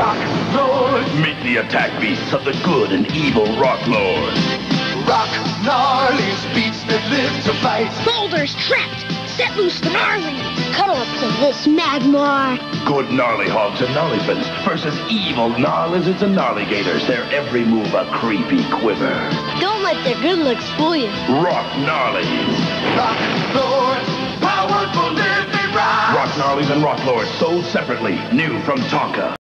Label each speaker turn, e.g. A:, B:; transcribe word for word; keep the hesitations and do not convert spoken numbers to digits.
A: Rock Lords.
B: Meet the attack beasts of the good and evil Rock Lords.
A: Rock Narlies, beasts that live to fight.
C: Boulders trapped. Set loose the Narlies. Cuddle up to this Magmar.
B: Good gnarly hogs and gnarlyfins versus evil gnarl lizards and gnarlygators. Their every move a creepy quiver.
C: Don't let their good looks fool you.
B: Rock Narlies.
A: Rock Lords, powerful living rock.
B: Rock Narlies and Rock Lords sold separately. New from Tonka.